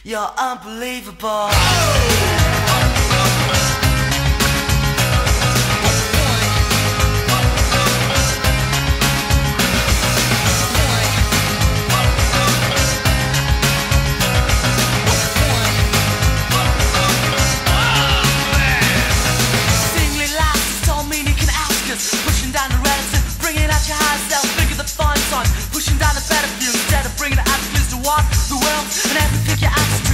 You're unbelievable. Pushing down the relatives, bringing out your higher self, figure the fun son, pushing down the better view instead of bringing the attitudes to walk the world and have to pick your attitude.